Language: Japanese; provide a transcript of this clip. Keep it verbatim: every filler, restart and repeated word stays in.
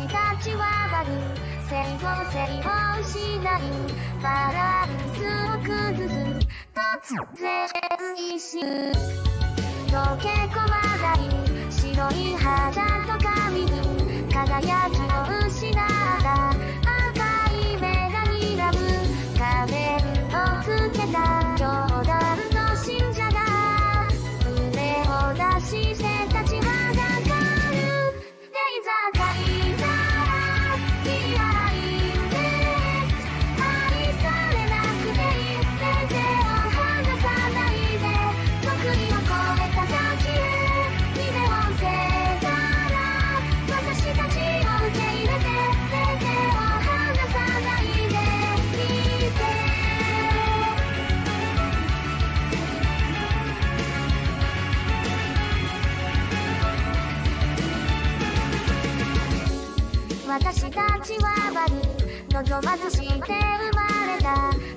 たちはバグ整合性を失いバランスを崩す突然一瞬溶け込まない白い肌と髪に輝きを失った赤い目が睨む仮面をつけた冗談の信者が胸を出して立ちはだかるレイザーカイザービアインデ愛されなくていい手を離さないで得意を超えた先へビデオせたら私たちを受け入れて手を離さないでいて私たちはバグ望まずして生まれた